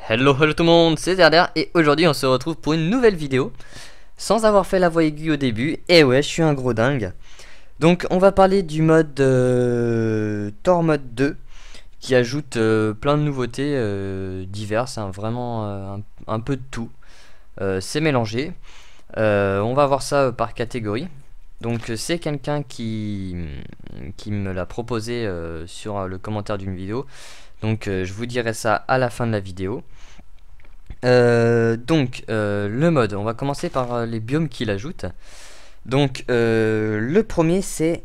Hello tout le monde, c'est Zerder et aujourd'hui on se retrouve pour une nouvelle vidéo sans avoir fait la voix aiguë au début. Et ouais, je suis un gros dingue. Donc on va parler du mode Tor Mode 2 qui ajoute plein de nouveautés diverses, hein, vraiment un peu de tout. C'est mélangé. On va voir ça par catégorie. Donc c'est quelqu'un qui me l'a proposé sur le commentaire d'une vidéo. Donc je vous dirai ça à la fin de la vidéo. Le mode, on va commencer par les biomes qu'il ajoute. Donc le premier c'est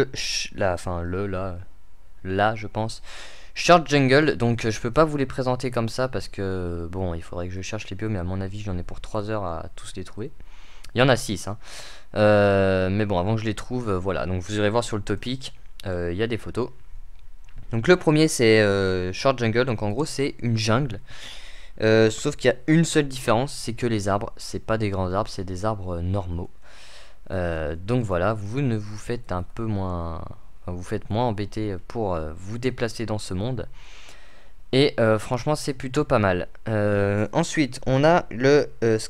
là je pense Short Jungle. Donc je peux pas vous les présenter comme ça parce que bon, il faudrait que je cherche les biomes, mais à mon avis j'en ai pour 3 heures à tous les trouver. Il y en a 6 hein. Mais bon, avant que je les trouve, voilà, donc vous irez voir sur le topic, il y a des photos. Donc le premier c'est Short Jungle, donc en gros c'est une jungle. Sauf qu'il y a une seule différence, c'est que les arbres, c'est pas des grands arbres, c'est des arbres normaux. Donc voilà, vous ne vous faites un peu moins, enfin, vous faites moins embêter pour vous déplacer dans ce monde. Et franchement, c'est plutôt pas mal. Ensuite, on a le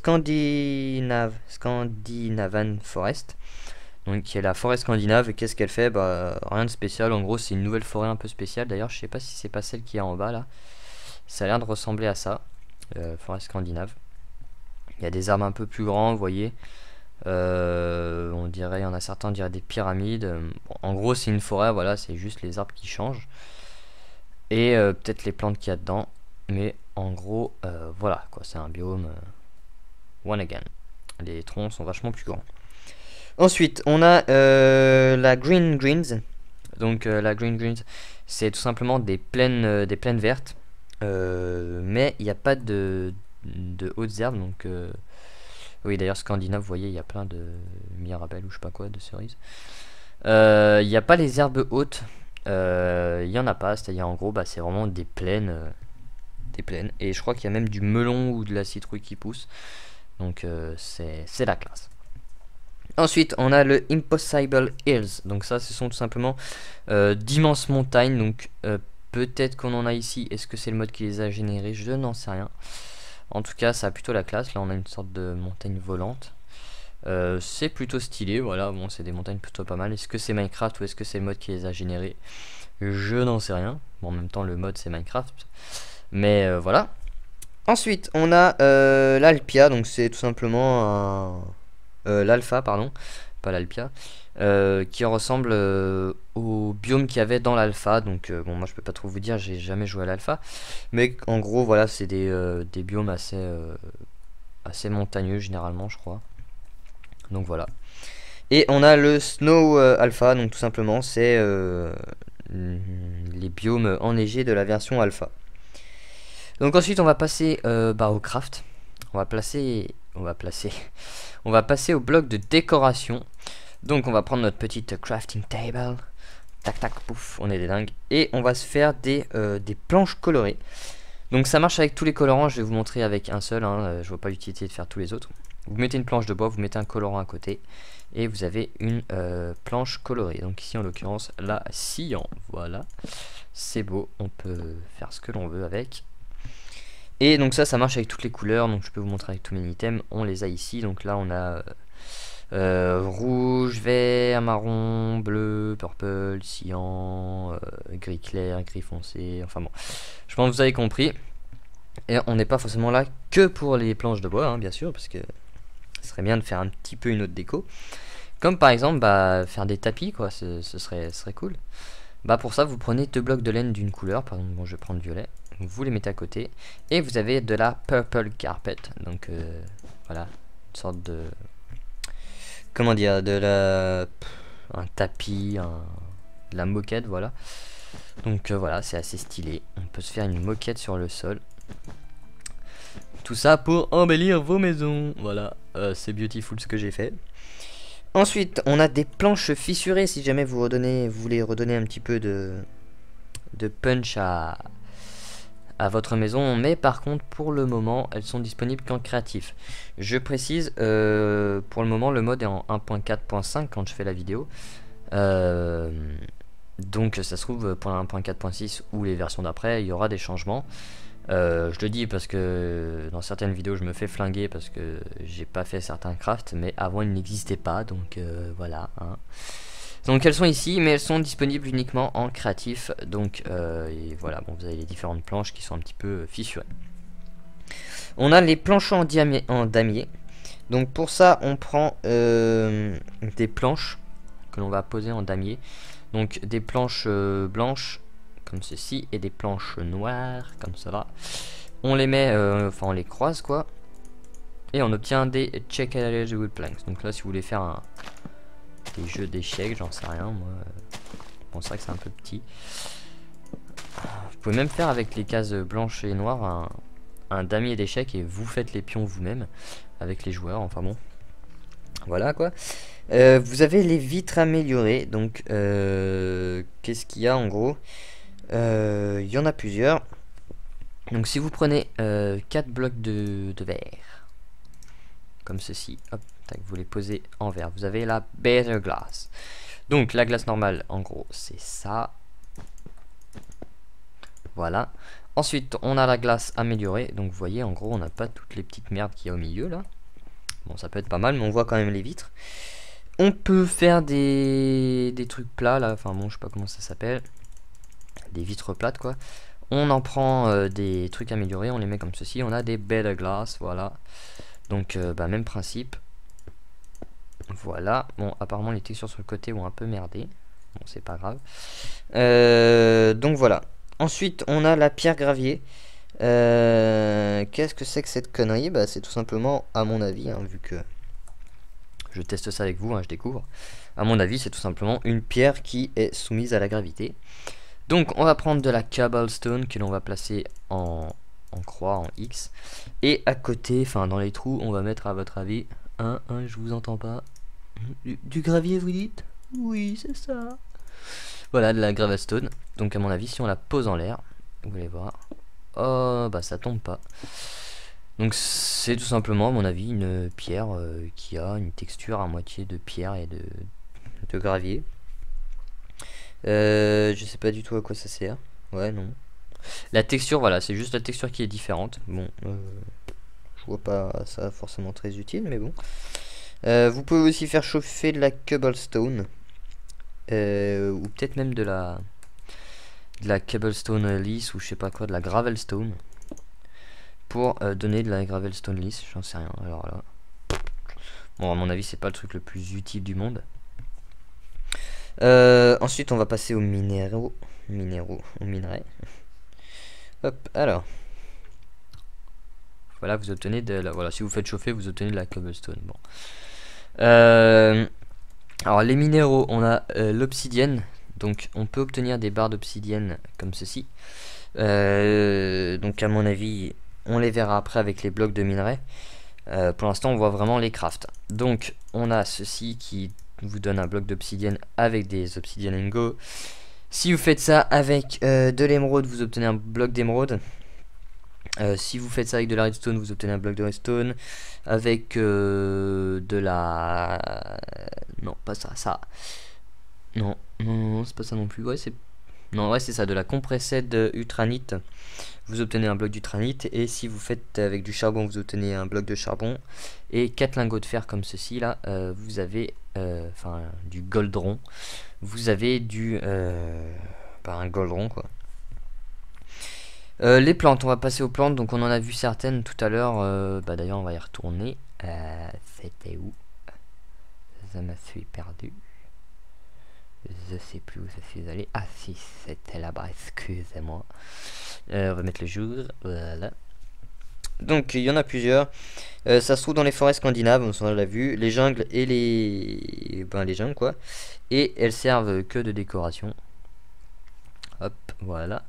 Scandinavian Forest, donc qui est la forêt scandinave. Et qu'est-ce qu'elle fait? Bah rien de spécial. En gros, c'est une nouvelle forêt un peu spéciale. D'ailleurs, je sais pas si c'est pas celle qui est en bas là. Ça a l'air de ressembler à ça. Forêt scandinave. Il y a des arbres un peu plus grands, vous voyez. On dirait, il y en a certains, on dirait des pyramides. Bon, en gros, c'est une forêt, voilà, c'est juste les arbres qui changent. Et peut-être les plantes qu'il y a dedans. Mais en gros, voilà, quoi, c'est un biome one again. Les troncs sont vachement plus grands. Ensuite, on a la Green Greens. Donc, la Green Greens, c'est tout simplement des plaines vertes. Mais il n'y a pas de hautes herbes, donc oui, d'ailleurs scandinave, vous voyez, il y a plein de mirabelles ou je sais pas quoi, de cerises. Il n'y a pas les herbes hautes, il y en a pas, c'est-à-dire en gros bah, c'est vraiment des plaines, et je crois qu'il y a même du melon ou de la citrouille qui pousse, donc c'est la classe. Ensuite, on a le Impossible Hills. Donc ça, ce sont tout simplement d'immenses montagnes. Donc peut-être qu'on en a ici. Est-ce que c'est le mode qui les a générés? Je n'en sais rien. En tout cas, ça a plutôt la classe. Là, on a une sorte de montagne volante. C'est plutôt stylé. Voilà, bon, c'est des montagnes plutôt pas mal. Est-ce que c'est Minecraft ou est-ce que c'est le mode qui les a générés? Je n'en sais rien. Bon, en même temps, le mode c'est Minecraft. Mais voilà. Ensuite, on a l'Alpia. Donc c'est tout simplement un... l'alpha, pardon, pas l'alpia, qui ressemble au biome qu'il y avait dans l'alpha. Donc bon, moi je peux pas trop vous dire, j'ai jamais joué à l'alpha, mais en gros voilà, c'est des biomes assez montagneux généralement, je crois. Donc voilà. Et on a le snow alpha, donc tout simplement c'est les biomes enneigés de la version alpha. Donc ensuite on va passer au craft. On va passer au bloc de décoration. Donc on va prendre notre petite crafting table. Tac tac pouf, on est des dingues. Et on va se faire des planches colorées. Donc ça marche avec tous les colorants, je vais vous montrer avec un seul, hein, je vois pas l'utilité de faire tous les autres. Vous mettez une planche de bois, vous mettez un colorant à côté. Et vous avez une planche colorée. Donc ici en l'occurrence la cyan. Voilà, c'est beau, on peut faire ce que l'on veut avec. Et donc ça marche avec toutes les couleurs, donc je peux vous montrer avec tous mes items, on les a ici. Donc là on a rouge, vert, marron, bleu, purple, cyan, gris clair, gris foncé, enfin bon, je pense que vous avez compris. Et on n'est pas forcément là que pour les planches de bois, hein, bien sûr, parce que ce serait bien de faire un petit peu une autre déco. Comme par exemple faire des tapis, quoi, ce serait cool. Pour ça vous prenez 2 blocs de laine d'une couleur, par exemple, bon, je vais prendre violet. Vous les mettez à côté et vous avez de la purple carpet. Donc voilà, une sorte de, comment dire, un tapis, de la moquette, voilà. Donc voilà, c'est assez stylé. On peut se faire une moquette sur le sol. Tout ça pour embellir vos maisons. Voilà, c'est beautiful ce que j'ai fait. Ensuite, on a des planches fissurées si jamais vous voulez redonner un petit peu de punch à votre maison, mais par contre pour le moment elles sont disponibles qu'en créatif. Je précise, pour le moment le mode est en 1.4.5 quand je fais la vidéo, donc ça se trouve pour la 1.4.6 ou les versions d'après il y aura des changements. Je le dis parce que dans certaines vidéos je me fais flinguer parce que j'ai pas fait certains crafts, mais avant ils n'existaient pas, donc voilà, hein. Donc elles sont ici, mais elles sont disponibles uniquement en créatif, donc et voilà, bon, vous avez les différentes planches qui sont un petit peu fissurées. On a les planchons en damier. Donc pour ça on prend des planches que l'on va poser en damier. Donc des planches blanches comme ceci et des planches noires comme cela. On les met, enfin on les croise quoi. Et on obtient des check-a-ledge wood planks. Donc là si vous voulez faire des jeux d'échecs, j'en sais rien moi. Bon c'est vrai que c'est un peu petit. Vous pouvez même faire avec les cases blanches et noires un damier d'échecs et vous faites les pions vous-même avec les joueurs, enfin bon. Voilà quoi. Vous avez les vitres améliorées, donc qu'est-ce qu'il y a en gros? Il y en a plusieurs. Donc si vous prenez 4 blocs de verre, comme ceci, hop, tac, vous les posez en verre, vous avez la better glass. Donc la glace normale, en gros, c'est ça. Voilà. Ensuite, on a la glace améliorée. Donc vous voyez, en gros, on n'a pas toutes les petites merdes qu'il y a au milieu là. Bon, ça peut être pas mal, mais on voit quand même les vitres. On peut faire des trucs plats là, enfin bon, je sais pas comment ça s'appelle. Des vitres plates quoi. On en prend des trucs améliorés, on les met comme ceci. On a des better glass, voilà. Donc, bah, même principe. Voilà. Bon, apparemment, les textures sur le côté ont un peu merdé. Bon, c'est pas grave. Donc voilà. Ensuite, on a la pierre gravier. Qu'est-ce que c'est que cette connerie? Bah, c'est tout simplement, à mon avis, hein, vu que je teste ça avec vous, hein, je découvre. À mon avis, c'est tout simplement une pierre qui est soumise à la gravité. Donc, on va prendre de la cobblestone que l'on va placer en croix, en X. Et à côté, enfin dans les trous, on va mettre à votre avis, je vous entends pas. Du gravier, vous dites? Oui, c'est ça. Voilà, de la gravestone. Donc, à mon avis, si on la pose en l'air, vous allez voir. Oh, bah ça tombe pas. Donc c'est tout simplement, à mon avis, une pierre qui a une texture à moitié de pierre et de gravier. Je sais pas du tout à quoi ça sert. Ouais, non. La texture, voilà, c'est juste la texture qui est différente. Bon, je vois pas ça forcément très utile, mais bon. Vous pouvez aussi faire chauffer de la cobblestone. Ou peut-être même de la cobblestone lisse ou je sais pas quoi, de la gravelstone. Pour donner de la gravelstone lisse, j'en sais rien. Alors là. Bon, à mon avis, c'est pas le truc le plus utile du monde. Ensuite, on va passer aux minéraux. Aux minerais. Hop, alors. Voilà, vous obtenez de la. Voilà, si vous faites chauffer, vous obtenez de la cobblestone. Bon. Alors, les minéraux, on a l'obsidienne. Donc, on peut obtenir des barres d'obsidienne comme ceci. Donc, à mon avis, on les verra après avec les blocs de minerais. Pour l'instant, on voit vraiment les crafts. Donc, on a ceci qui vous donne un bloc d'obsidienne avec des obsidian ingots. Si vous faites ça avec de l'émeraude, vous obtenez un bloc d'émeraude. Si vous faites ça avec de la redstone, vous obtenez un bloc de redstone. Avec de la... Non, pas ça, ça. Non, c'est pas ça non plus. Ouais, c'est... Non, ouais, c'est ça, de la compressed ultranite. Vous obtenez un bloc d'ultranite. Et si vous faites avec du charbon, vous obtenez un bloc de charbon. Et 4 lingots de fer comme ceci, là, vous avez... Enfin, du goldron. Vous avez du... un goldron, quoi. Les plantes, on va passer aux plantes. Donc on en a vu certaines tout à l'heure. Bah d'ailleurs on va y retourner. C'était où? Je me suis perdu. Je sais plus où je suis allé. Ah si, c'était là-bas, excusez-moi. On va mettre le jour. Voilà. Donc il y en a plusieurs. Ça se trouve dans les forêts scandinaves, on l'a vu. Les jungles et les... Ben les jungles quoi. Et elles servent que de décoration. Hop, voilà.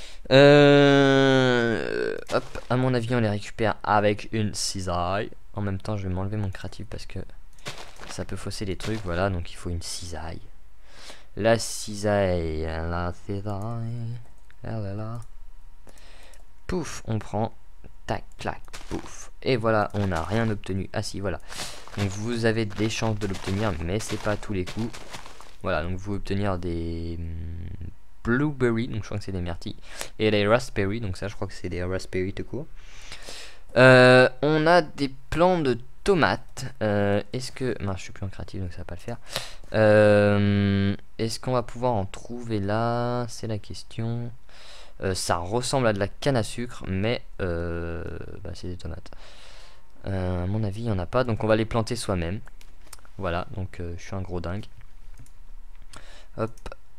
Hop, à mon avis, on les récupère avec une cisaille. En même temps, je vais m'enlever mon créatif parce que ça peut fausser les trucs. Voilà, donc il faut une cisaille. La cisaille, la cisaille. Elle est là. Pouf, on prend. Tac, clac, pouf. Et voilà, on n'a rien obtenu. Ah si, voilà. Donc vous avez des chances de l'obtenir, mais c'est pas à tous les coups. Voilà, donc vous obtenir des blueberry, donc je crois que c'est des myrtilles, et les raspberry, donc ça je crois que c'est des raspberry tout court. On a des plants de tomates. Est-ce que... Non, je suis plus en créatif donc ça va pas le faire. Est-ce qu'on va pouvoir en trouver là? C'est la question. Ça ressemble à de la canne à sucre, mais c'est des tomates. À mon avis, il n'y en a pas, donc on va les planter soi-même. Voilà, donc je suis un gros dingue. Hop.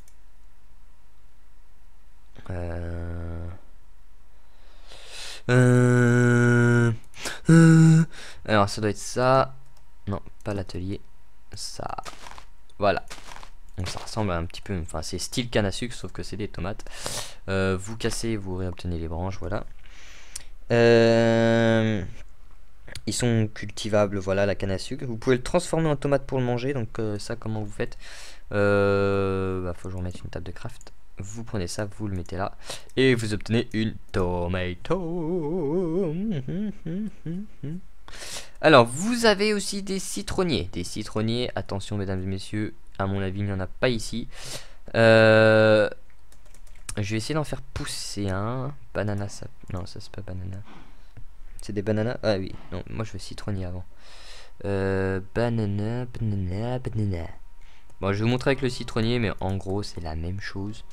Alors ça doit être ça. Non, pas l'atelier. Ça. Voilà. Donc ça ressemble à un petit peu. Enfin, c'est style canne à sucre, sauf que c'est des tomates. Vous cassez, vous réobtenez les branches. Voilà. Ils sont cultivables. Voilà, la canne à sucre. Vous pouvez le transformer en tomate pour le manger. Donc, ça, comment vous faites? Faut que je vous remette une table de craft. Vous prenez ça, vous le mettez là, et vous obtenez une tomato. Alors, vous avez aussi des citronniers. Des citronniers, attention mesdames et messieurs, à mon avis, il n'y en a pas ici. Je vais essayer d'en faire pousser un. Banana, ça... Non, ça c'est pas banana. C'est des bananas? Ah oui, non, moi je veux citronnier avant. Banana. Bon, je vais vous montrer avec le citronnier, mais en gros, c'est la même chose.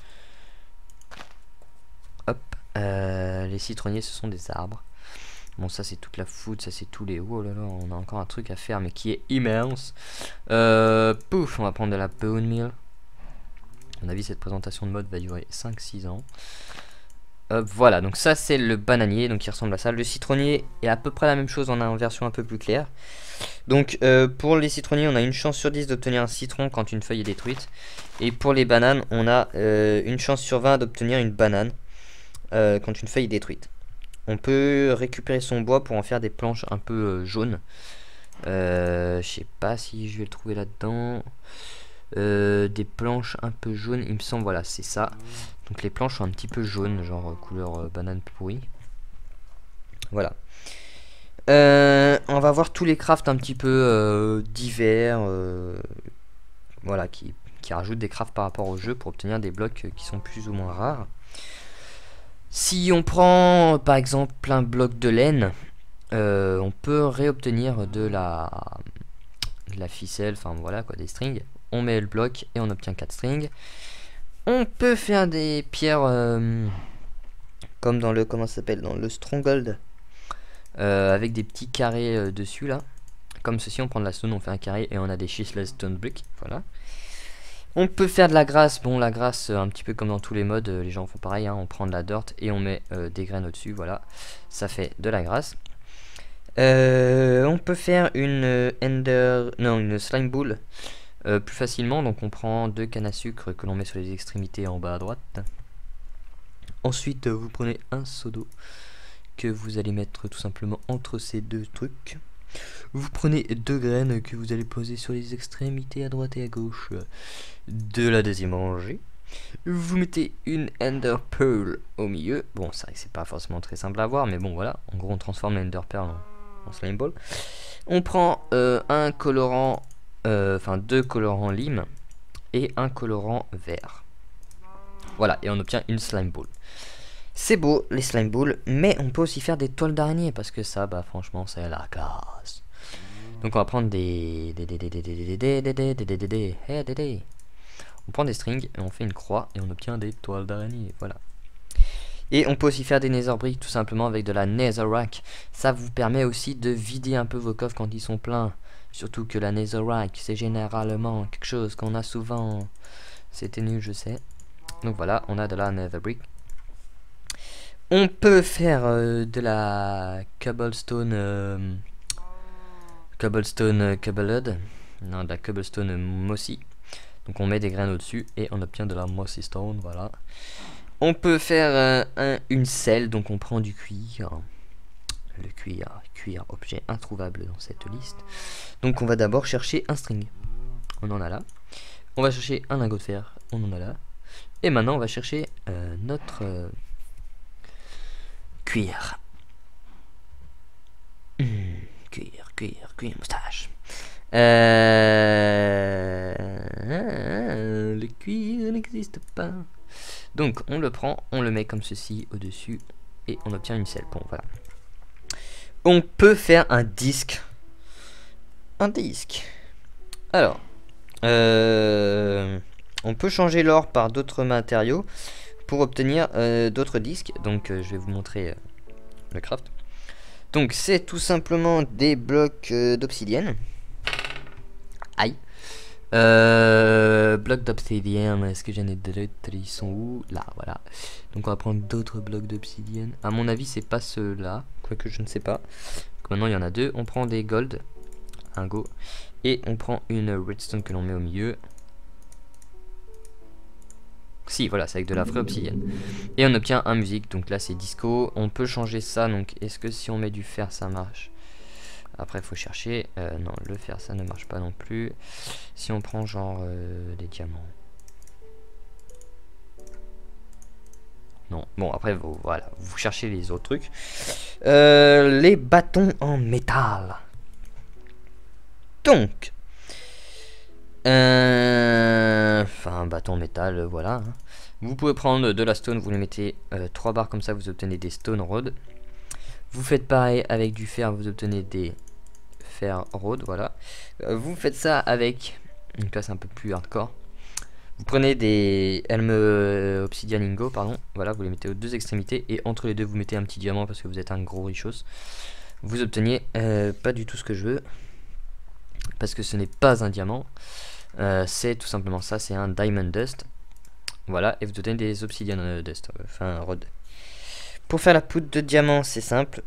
Hop, les citronniers, ce sont des arbres. Bon, ça, c'est toute la food, ça, c'est tous les... Oh là là, on a encore un truc à faire, mais qui est immense. Pouf, on va prendre de la bone meal. À mon avis, cette présentation de mode va durer 5-6 ans. Voilà, donc ça, c'est le bananier, donc il ressemble à ça. Le citronnier est à peu près la même chose, on a en version un peu plus claire. Donc pour les citronniers, on a une chance sur 10 d'obtenir un citron quand une feuille est détruite. Et pour les bananes, on a une chance sur 20 d'obtenir une banane quand une feuille est détruite. On peut récupérer son bois pour en faire des planches un peu jaunes. Je sais pas si je vais le trouver là-dedans. Des planches un peu jaunes, il me semble, voilà, c'est ça. Donc les planches sont un petit peu jaunes, genre couleur banane pourrie. Voilà. On va voir tous les crafts un petit peu divers, voilà, qui rajoutent des crafts par rapport au jeu pour obtenir des blocs qui sont plus ou moins rares. Si on prend par exemple un bloc de laine, on peut réobtenir de la ficelle, enfin voilà quoi, des strings. On met le bloc et on obtient 4 strings. On peut faire des pierres comme dans le, comment ça s'appelle, dans le stronghold, avec des petits carrés dessus là. Comme ceci, on prend de la stone, on fait un carré et on a des shisless stone bricks. Voilà. On peut faire de la grasse. Bon, la grasse, un petit peu comme dans tous les modes, les gens font pareil, hein. On prend de la dirt et on met des graines au-dessus. Voilà, ça fait de la grasse. On peut faire une une slime ball plus facilement. Donc on prend 2 cannes à sucre que l'on met sur les extrémités en bas à droite. Ensuite, vous prenez un seau d'eau que vous allez mettre tout simplement entre ces deux trucs. Vous prenez 2 graines que vous allez poser sur les extrémités à droite et à gauche de la deuxième rangée. Vous mettez une Ender Pearl au milieu. Bon, c'est vrai que c'est pas forcément très simple à voir, mais bon, voilà. En gros, on transforme l'Ender Pearl en slime ball. On prend un colorant, enfin 2 colorants lime et un colorant vert. Voilà, et on obtient une slime ball. C'est beau les slime balls, mais on peut aussi faire des toiles d'araignée parce que ça, bah franchement, c'est la classe. Donc on va prendre on prend des strings et on fait une croix et on obtient des toiles d'araignée. Voilà. Et on peut aussi faire des nether bricks tout simplement avec de la netherrack. Ça vous permet aussi de vider un peu vos coffres quand ils sont pleins. Surtout que la netherrack, c'est généralement quelque chose qu'on a souvent. C'était nul, je sais. Donc voilà, on a de la nether brick. On peut faire de la cobblestone cobbled. Non, de la cobblestone mossy. Donc on met des graines au-dessus et on obtient de la mossy stone, voilà. On peut faire une selle, donc on prend du cuir. Le cuir, objet introuvable dans cette liste. Donc on va d'abord chercher un string. On en a là. On va chercher un lingot de fer. On en a là. Et maintenant on va chercher notre cuir. Cuir, moustache. Le cuir n'existe pas. Donc on le prend, on le met comme ceci au-dessus et on obtient une selle. Bon voilà. On peut faire un disque. Un disque. Alors, on peut changer l'or par d'autres matériaux pour obtenir d'autres disques. Donc je vais vous montrer le craft. Donc c'est tout simplement des blocs d'obsidienne. Aïe. Blocs d'obsidienne, est-ce que j'en ai d'autres? Ils sont où? Là, voilà. Donc on va prendre d'autres blocs d'obsidienne. À mon avis c'est pas ceux-là, quoique je ne sais pas. Donc maintenant il y en a deux. On prend des gold, un go, et on prend une redstone que l'on met au milieu. Si, voilà, c'est avec de la vraie obsidienne. Et on obtient un musique, donc là c'est disco. On peut changer ça, donc est-ce que si on met du fer ça marche? Après il faut chercher. Non, le fer ça ne marche pas non plus. Si on prend genre des diamants. Non, bon après voilà, vous cherchez les autres trucs. Les bâtons en métal. Donc enfin un bâton en métal, voilà hein. Vous pouvez prendre de la stone, vous les mettez 3 barres comme ça, vous obtenez des stone rods. Vous faites pareil avec du fer, vous obtenez des fer rods, voilà. Vous faites ça avec, donc là c'est un peu plus hardcore. Vous prenez des Helm Obsidian Ingot, pardon, voilà, vous les mettez aux deux extrémités et entre les deux vous mettez un petit diamant parce que vous êtes un gros richos. Vous obtenez pas du tout ce que je veux parce que ce n'est pas un diamant. C'est tout simplement ça, c'est un diamond dust. Voilà, et vous donnez des obsidian dust, enfin rod. Pour faire la poudre de diamant, c'est simple.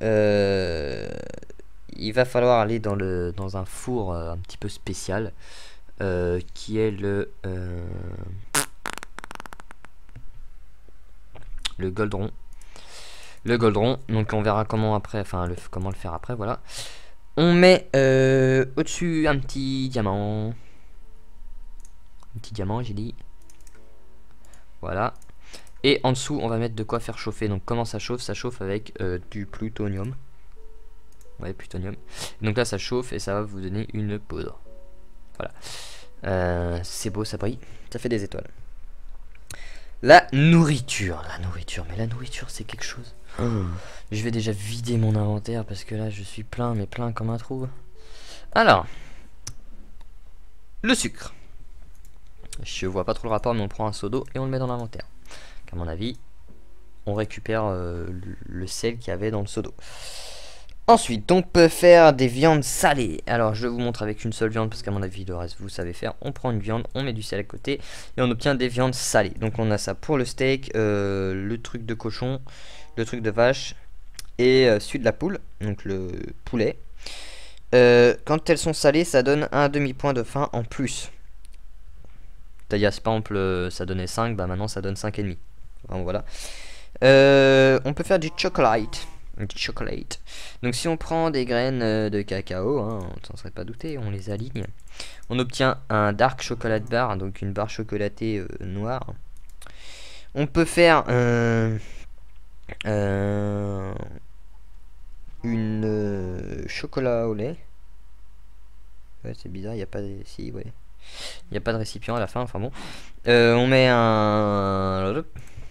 Il va falloir aller dans un four un petit peu spécial, qui est le goldron. Le goldron, donc on verra comment après, enfin comment le faire après, voilà. On met au-dessus un petit diamant. Un petit diamant, j'ai dit. Voilà. Et en dessous, on va mettre de quoi faire chauffer. Donc comment ça chauffe? Ça chauffe avec du plutonium. Ouais, plutonium. Donc là, ça chauffe et ça va vous donner une poudre. Voilà. C'est beau, ça brille. Ça fait des étoiles. La nourriture. Mais la nourriture, c'est quelque chose. Je vais déjà vider mon inventaire parce que là, je suis plein, mais plein comme un trou. Alors. Le sucre. Je vois pas trop le rapport, mais on prend un seau d'eau et on le met dans l'inventaire. À mon avis, on récupère le sel qu'il y avait dans le seau d'eau. Ensuite, on peut faire des viandes salées. Alors, je vous montre avec une seule viande parce qu'à mon avis, le reste, vous savez faire. On prend une viande, on met du sel à côté et on obtient des viandes salées. Donc, on a ça pour le steak, le truc de cochon, le truc de vache et celui de la poule, donc le poulet. Quand elles sont salées, ça donne un demi-point de faim en plus. C'est-à-dire, par exemple, ça donnait 5, bah maintenant ça donne 5,5. Enfin, voilà. On peut faire du chocolate. Donc si on prend des graines de cacao, hein, on s'en serait pas douté, on les aligne. On obtient un dark chocolate bar, donc une barre chocolatée noire. On peut faire une chocolat au lait. Ouais, c'est bizarre, il n'y a pas de... Si, ouais. Il n'y a pas de récipient à la fin, enfin bon. On met un...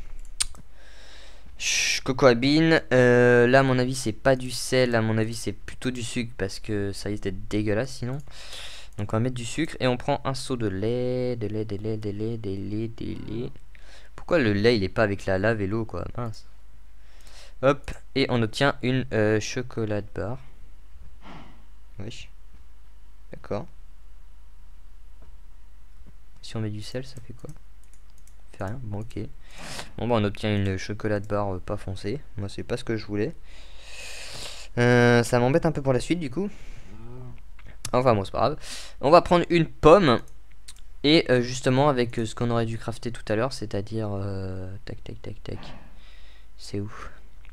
Cocoa bean. Là, à mon avis, c'est pas du sel. À mon avis, c'est plutôt du sucre parce que ça risque d'être dégueulasse sinon. Donc, on va mettre du sucre et on prend un seau de lait. De lait. Pourquoi le lait, il est pas avec la lave et l'eau, quoi? Mince. Hop. Et on obtient une chocolat bar. Wesh. D'accord. Si on met du sel, ça fait quoi? Ça fait rien. Bon, ok. Bon, bah, on obtient une chocolat bar pas foncée. Moi, c'est pas ce que je voulais. Ça m'embête un peu pour la suite, du coup. Enfin, bon, c'est pas grave. On va prendre une pomme. Et justement, avec ce qu'on aurait dû crafter tout à l'heure, c'est-à-dire. Tac. C'est où?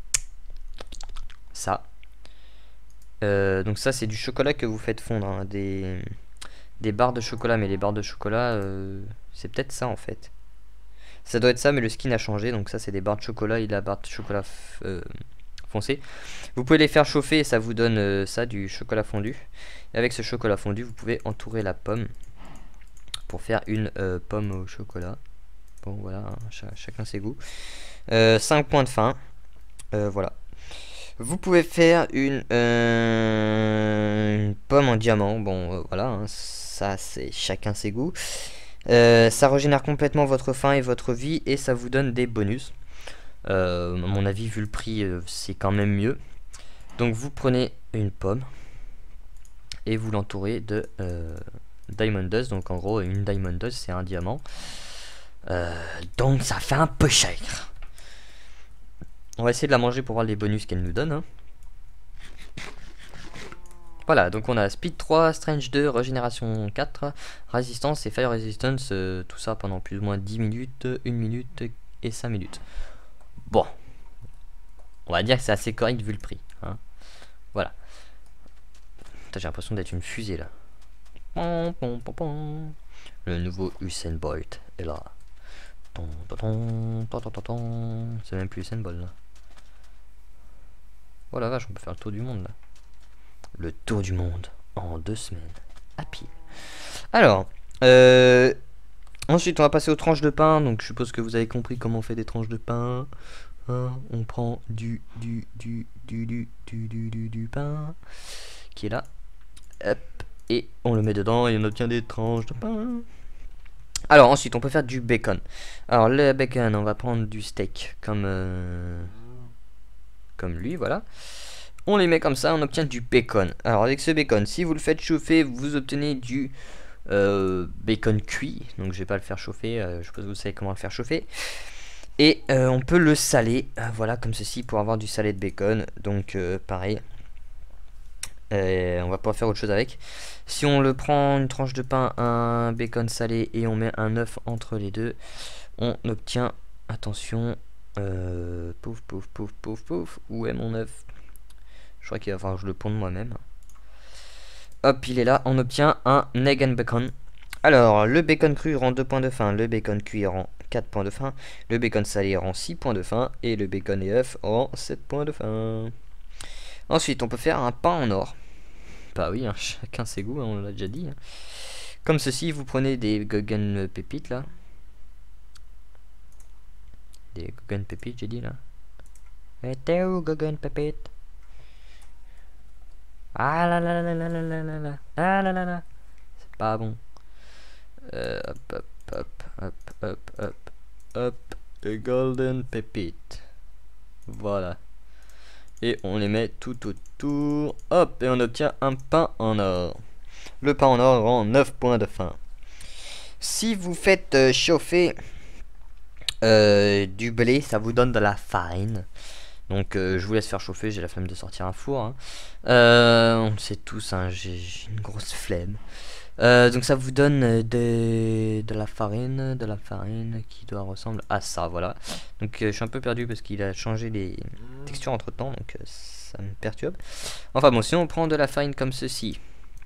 Ça. Donc, ça, c'est du chocolat que vous faites fondre. Hein, des barres de chocolat, mais les barres de chocolat, c'est peut-être ça en fait. Ça doit être ça, mais le skin a changé. Donc ça, c'est des barres de chocolat et la barre de chocolat foncé. Vous pouvez les faire chauffer et ça vous donne ça, du chocolat fondu. Et avec ce chocolat fondu, vous pouvez entourer la pomme pour faire une pomme au chocolat. bon voilà, hein, chacun ses goûts. 5 points de faim. Voilà. Vous pouvez faire une pomme en diamant. Bon, voilà, hein, ça c'est chacun ses goûts. Ça régénère complètement votre faim et votre vie et ça vous donne des bonus. À mon avis, vu le prix, c'est quand même mieux. Donc vous prenez une pomme et vous l'entourez de Diamond Dust. Donc en gros, une Diamond Dust, c'est un diamant. Donc ça fait un peu cher. On va essayer de la manger pour voir les bonus qu'elle nous donne. Hein. Voilà, donc on a Speed 3, Strange 2, Régénération 4, Résistance et Fire Resistance, tout ça pendant plus ou moins 10 minutes, 1 minute et 5 minutes. Bon, on va dire que c'est assez correct vu le prix. Hein. Voilà. J'ai l'impression d'être une fusée là. Le nouveau Usain Bolt est là. C'est même plus Usain Bolt là. Oh la vache, on peut faire le tour du monde là. Le tour du monde en 2 semaines. À pile. Alors, ensuite on va passer aux tranches de pain. Donc je suppose que vous avez compris comment on fait des tranches de pain. Hein, on prend du pain qui est là. Hop, et on le met dedans et on obtient des tranches de pain. Alors ensuite on peut faire du bacon. Alors le bacon, on va prendre du steak comme lui, voilà. On les met comme ça, on obtient du bacon. Alors avec ce bacon, si vous le faites chauffer, vous obtenez du bacon cuit. Donc je vais pas le faire chauffer, je suppose que vous savez comment le faire chauffer. Et on peut le saler, voilà, comme ceci, pour avoir du salé de bacon. Donc pareil, on va pouvoir faire autre chose avec. Si on le prend une tranche de pain, un bacon salé et on met un œuf entre les deux, on obtient, attention, pouf pouf pouf pouf pouf, où est mon œuf? Je crois qu'il va falloir que je le ponde moi-même. Hop, il est là, on obtient un egg and bacon. Alors, le bacon cru rend 2 points de faim, le bacon cuit rend 4 points de faim, le bacon salé rend 6 points de faim, et le bacon et œuf rend 7 points de faim. Ensuite, on peut faire un pain en or. Bah oui, hein, chacun ses goûts, hein, on l'a déjà dit. Hein. Comme ceci, vous prenez des Goguen pépites là. Des Goguen pépites, j'ai dit là. Et t'es où Goguen pépites? Ah là là là là là là là là. Ah là là là. C'est pas bon. Hop hop hop hop hop hop hop. Les golden pépites. Voilà. Et on les met tout autour. Hop, et on obtient un pain en or. Le pain en or rend 9 points de faim. Si vous faites chauffer du blé, ça vous donne de la farine. Donc je vous laisse faire chauffer, j'ai la flemme de sortir un four. Hein. On le sait tous, hein, j'ai une grosse flemme. Donc ça vous donne de la farine qui doit ressembler à ça, voilà. Donc je suis un peu perdu parce qu'il a changé les textures entre temps, donc ça me perturbe. Enfin bon, si on prend de la farine comme ceci,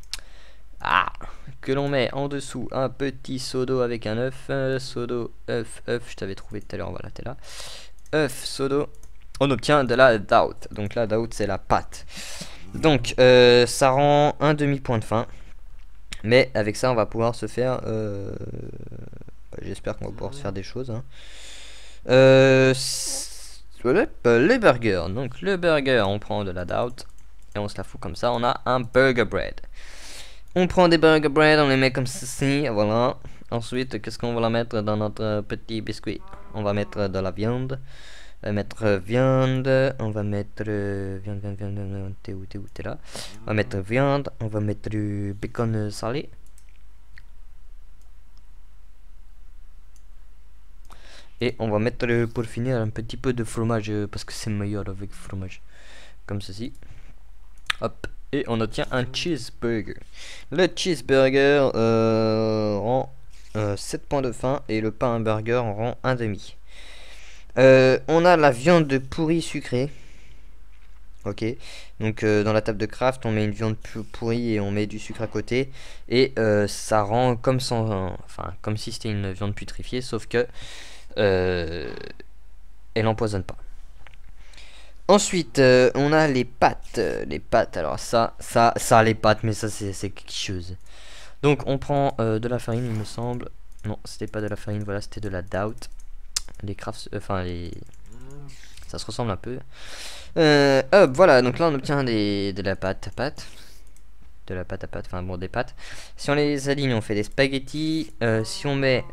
que l'on met en dessous un petit seau d'eau avec un œuf, seau d'eau, œuf, je t'avais trouvé tout à l'heure, voilà, t'es là. Œuf, seau d'eau, on obtient de la daout. Donc la daout c'est la pâte. Donc ça rend un demi-point de faim. Mais avec ça on va pouvoir se faire j'espère qu'on va pouvoir se faire des choses hein. Les burgers. Donc le burger, on prend de la daout et on se la fout comme ça, on a un burger bread. On prend des burger bread, on les met comme ceci, voilà. Ensuite, qu'est-ce qu'on va mettre dans notre petit biscuit? On va mettre de la viande. On va mettre viande, on va mettre viande, t'es où, t'es là. On va mettre viande, on va mettre du bacon salé. Et on va mettre pour finir un petit peu de fromage parce que c'est meilleur avec fromage. Comme ceci. Hop. Et on obtient un cheeseburger. Le cheeseburger rend 7 points de faim et le pain burger rend 1,5. On a la viande pourrie sucrée. Ok. Donc dans la table de craft, on met une viande pourrie et on met du sucre à côté. Et ça rend comme comme si c'était une viande putréfiée, sauf que elle empoisonne pas. Ensuite, on a les pâtes. Les pâtes, alors ça les pâtes, mais ça c'est quelque chose. Donc on prend de la farine, il me semble. Non, c'était pas de la farine, voilà, c'était de la doubt. Les crafts, enfin les... Ça se ressemble un peu. Hop, voilà, donc là on obtient de la pâte à pâte. De la pâte à pâte, enfin bon, des pâtes. Si on les aligne, on fait des spaghettis. Si on met...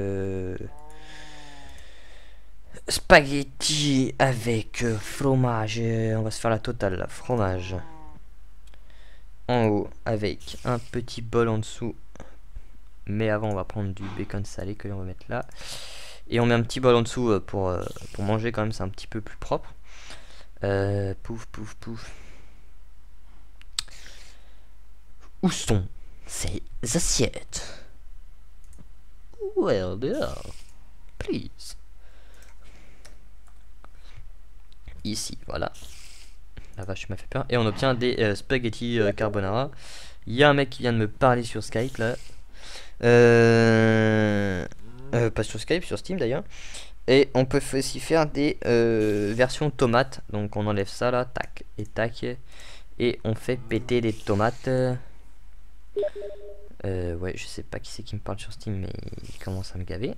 spaghetti avec fromage, on va se faire la totale là, fromage en haut avec un petit bol en dessous, mais avant on va prendre du bacon salé que l'on va mettre là, et on met un petit bol en dessous pour manger quand même, c'est un petit peu plus propre. Pouf pouf pouf. Où sont ces assiettes? Well there, please. Ici, voilà. La vache m'a fait peur. Et on obtient des spaghetti carbonara. Il y a un mec qui vient de me parler sur Skype là. Pas sur Skype, sur Steam d'ailleurs. Et on peut aussi faire des versions tomates. Donc on enlève ça là, tac et tac. Et on fait péter des tomates. Ouais, je sais pas qui c'est qui me parle sur Steam, mais il commence à me gaver.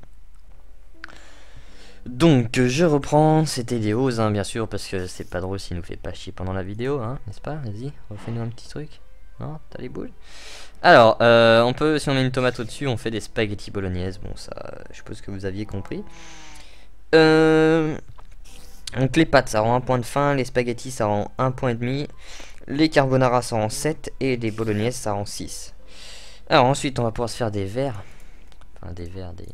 Donc je reprends, c'était des hausses hein, bien sûr, parce que c'est pas drôle s'il nous fait pas chier pendant la vidéo, hein, n'est-ce pas? Vas-y, refais-nous un petit truc. Non, t'as les boules. Alors, on peut, si on met une tomate au-dessus, on fait des spaghettis bolognaise. Bon, ça, je suppose que vous aviez compris. Donc les pâtes, ça rend 1 point de fin, les spaghettis, ça rend 1 point et demi, les carbonara, ça rend 7, et les bolognaise, ça rend 6. Alors ensuite, on va pouvoir se faire des verres. Enfin, des verres, des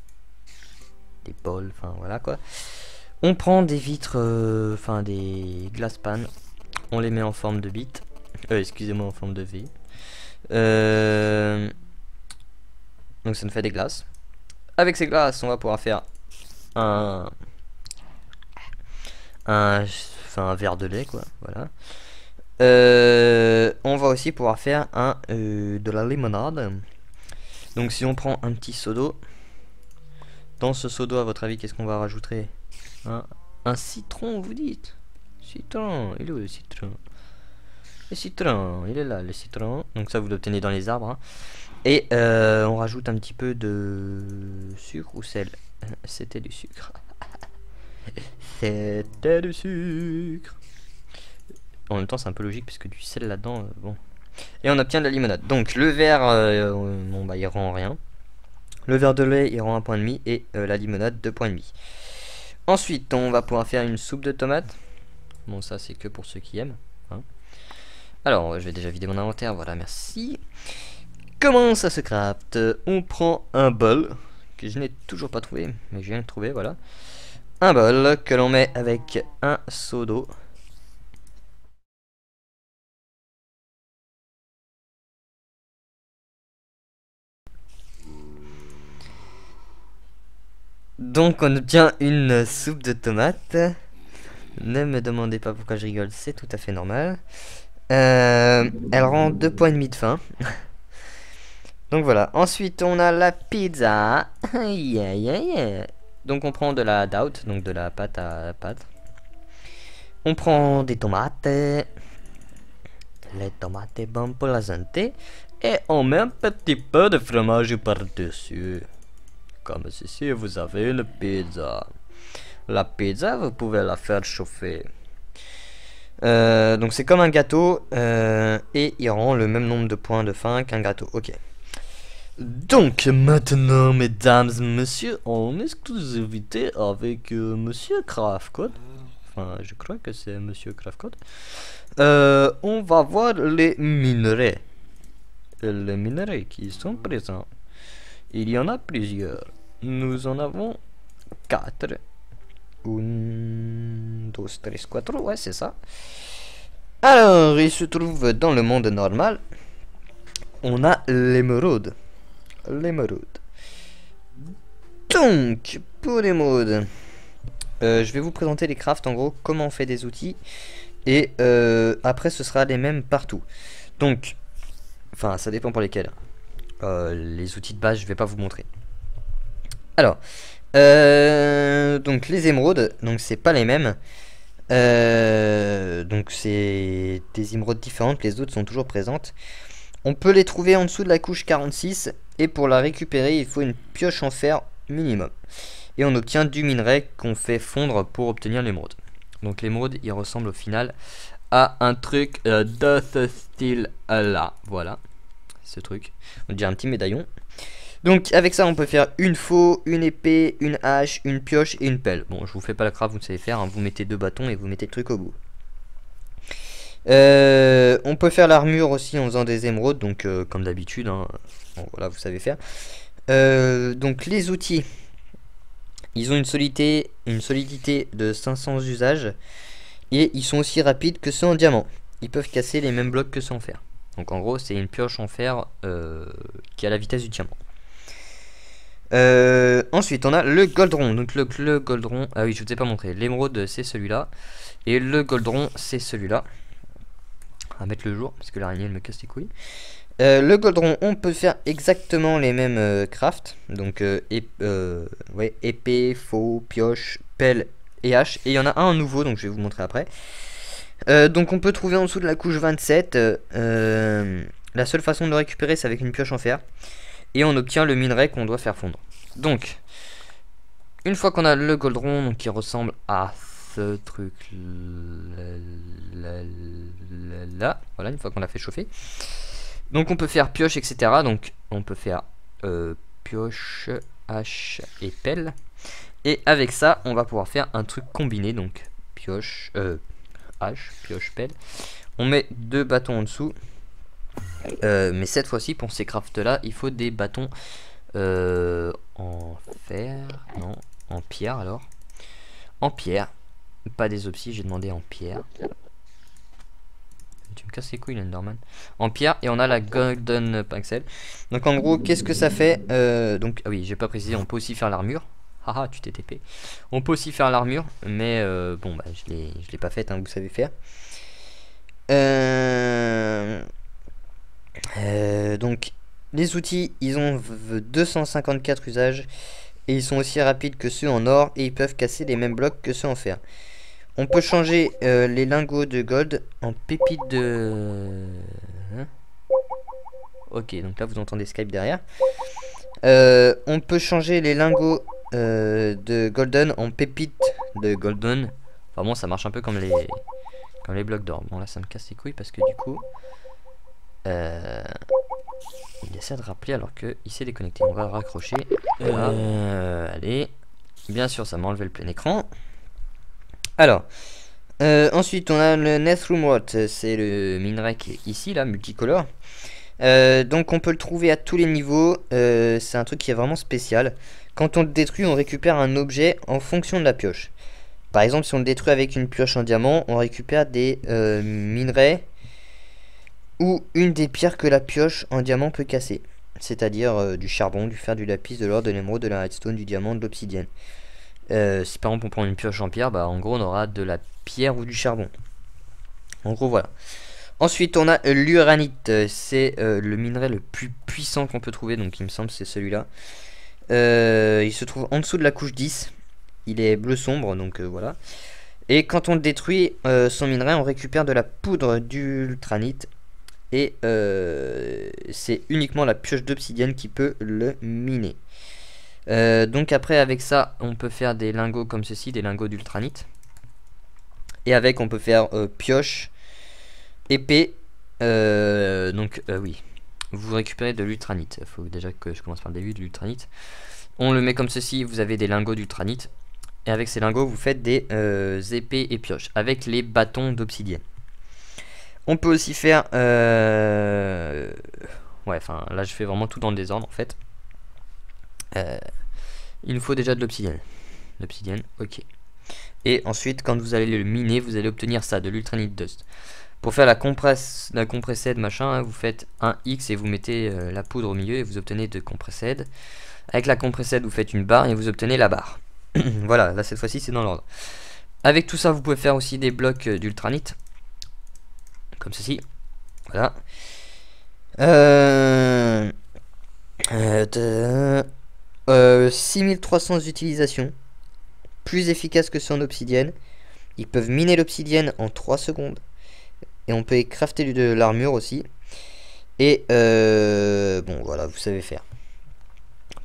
bols, enfin voilà quoi. On prend des vitres, enfin des glace pan, on les met en forme de bite, excusez-moi, en forme de V. Donc ça nous fait des glaces. Avec ces glaces, on va pouvoir faire un verre de lait quoi, voilà. On va aussi pouvoir faire de la limonade. Donc si on prend un petit seau d'eau, dans ce seau d'eau, à votre avis, qu'est-ce qu'on va rajouter? Un citron, vous dites? Citron, il est où le citron? Le citron, il est là, le citron. Donc ça, vous l'obtenez dans les arbres. Hein. Et on rajoute un petit peu de sucre ou sel. C'était du sucre. C'était du sucre. En même temps, c'est un peu logique puisque du sel là-dedans, bon. Et on obtient de la limonade. Donc le verre, bon bah il rend rien. Le verre de lait il rend 1 point et demi et la limonade 2 points et demi. Ensuite on va pouvoir faire une soupe de tomates. Bon ça c'est que pour ceux qui aiment. Hein. Alors je vais déjà vider mon inventaire, voilà merci. Comment ça se crafte? On prend un bol que je n'ai toujours pas trouvé, mais je viens de trouver, voilà. Un bol que l'on met avec un seau d'eau. Donc on obtient une soupe de tomates. Ne me demandez pas pourquoi je rigole, c'est tout à fait normal. Elle rend 2 points et demi de faim. Donc voilà. Ensuite on a la pizza. Yeah, yeah, yeah. Donc on prend de la doubt, donc de la pâte à pâte. On prend des tomates. Les tomates bonnes pour la santé. Et on met un petit peu de fromage par-dessus. Comme ceci, vous avez une pizza. La pizza, vous pouvez la faire chauffer. Donc c'est comme un gâteau. Et il rend le même nombre de points de faim qu'un gâteau. Ok. Donc maintenant, mesdames et messieurs, en exclusivité avec Monsieur Craftcode. Enfin, je crois que c'est Monsieur Craftcode. On va voir les minerais. Les minerais qui sont présents. Il y en a plusieurs. Nous en avons 4. 1, 2, 3, 4. Ouais, c'est ça. Alors, il se trouve dans le monde normal. On a l'émeraude. L'émeraude. Donc, pour l'émeraude, je vais vous présenter les crafts. En gros, comment on fait des outils. Et après, ce sera les mêmes partout. Donc, enfin, ça dépend pour lesquels. Les outils de base, je vais pas vous montrer. Alors, donc les émeraudes, donc c'est pas les mêmes. Donc c'est des émeraudes différentes, les autres sont toujours présentes. On peut les trouver en dessous de la couche 46 et pour la récupérer il faut une pioche en fer minimum. Et on obtient du minerai qu'on fait fondre pour obtenir l'émeraude. Donc l'émeraude il ressemble au final à un truc de ce style là. Voilà, ce truc. On dirait un petit médaillon. Donc avec ça on peut faire une faux, une épée, une hache, une pioche et une pelle. Bon je vous fais pas la craft, vous savez faire, hein. Vous mettez 2 bâtons et vous mettez le truc au bout. On peut faire l'armure aussi en faisant des émeraudes, donc comme d'habitude, hein. Bon, voilà, vous savez faire. Donc les outils, ils ont une solidité de 500 usages et ils sont aussi rapides que ceux en diamant. Ils peuvent casser les mêmes blocs que ceux en fer. Donc en gros c'est une pioche en fer qui a la vitesse du diamant. Ensuite on a le goldron. Donc le goldron, ah oui je vous ai pas montré, l'émeraude c'est celui-là et le goldron c'est celui-là. On va mettre le jour parce que l'araignée elle me casse les couilles. Le goldron on peut faire exactement les mêmes crafts. Donc ouais, épée, faux, pioche, pelle et hache. Et il y en a un nouveau donc je vais vous montrer après. Donc on peut trouver en dessous de la couche 27. La seule façon de le récupérer c'est avec une pioche en fer. Et on obtient le minerai qu'on doit faire fondre. Donc, une fois qu'on a le goldron, donc qui ressemble à ce truc là, voilà, une fois qu'on l'a fait chauffer. Donc on peut faire pioche, etc. Donc on peut faire pioche, hache et pelle. Et avec ça, on va pouvoir faire un truc combiné. Donc pioche, hache, pioche, pelle. On met 2 bâtons en dessous. Mais cette fois-ci pour ces crafts là il faut des bâtons en fer, non, en pierre alors. En pierre, pas des opsis, j'ai demandé en pierre. Tu me casses les couilles Lenderman. En pierre et on a la golden pixel. Donc en gros qu'est-ce que ça fait donc ah oui j'ai pas précisé, on peut aussi faire l'armure. Haha tu t'es TP. On peut aussi faire l'armure mais bon bah je l'ai pas faite hein, vous savez faire. Donc les outils ils ont 254 usages et ils sont aussi rapides que ceux en or et ils peuvent casser les mêmes blocs que ceux en fer. On peut changer les lingots de gold en pépites de... Hein, ok donc là vous entendez Skype derrière. On peut changer les lingots de golden en pépites de golden. Enfin bon ça marche un peu comme les blocs d'or. Bon là ça me casse les couilles parce que du coup il essaie de rappeler alors qu'il s'est déconnecté. On va le raccrocher. Allez. Bien sûr, ça m'a enlevé le plein écran. Alors, ensuite, on a le Nethrumrot. C'est le minerai qui est ici, là, multicolore. Donc, on peut le trouver à tous les niveaux. C'est un truc qui est vraiment spécial. Quand on le détruit, on récupère un objet en fonction de la pioche. Par exemple, si on le détruit avec une pioche en diamant, on récupère des minerais ou une des pierres que la pioche en diamant peut casser, c'est-à-dire du charbon, du fer, du lapis, de l'or, de l'émeraude, de la redstone, du diamant, de l'obsidienne. Si par exemple on prend une pioche en pierre, bah en gros on aura de la pierre ou du charbon. En gros voilà. Ensuite on a l'uranite, c'est le minerai le plus puissant qu'on peut trouver, donc il me semble c'est celui-là. Il se trouve en dessous de la couche 10, il est bleu sombre, donc voilà. Et quand on le détruit, son minerai, on récupère de la poudre d'ultranite. Et c'est uniquement la pioche d'obsidienne qui peut le miner. Donc après avec ça on peut faire des lingots comme ceci, des lingots d'ultranite. Et avec on peut faire pioche, épée. Oui, vous récupérez de l'ultranite. Il faut déjà que je commence par le début de l'ultranite. On le met comme ceci, vous avez des lingots d'ultranite. Et avec ces lingots vous faites des épées et pioches avec les bâtons d'obsidienne. On peut aussi faire ouais enfin là je fais vraiment tout dans le désordre en fait. Il nous faut déjà de l'obsidienne. L'obsidienne, ok. Et ensuite quand vous allez le miner vous allez obtenir ça, de l'ultranite dust. Pour faire la compressed machin hein, vous faites un X et vous mettez la poudre au milieu et vous obtenez de compressed. Avec la compressed vous faites une barre et vous obtenez la barre. Voilà, là cette fois-ci c'est dans l'ordre. Avec tout ça vous pouvez faire aussi des blocs d'ultranite comme ceci, voilà. 6300 utilisations, plus efficace que ceux en obsidienne. Ils peuvent miner l'obsidienne en 3 secondes. Et on peut crafter de l'armure aussi. Et bon voilà, vous savez faire.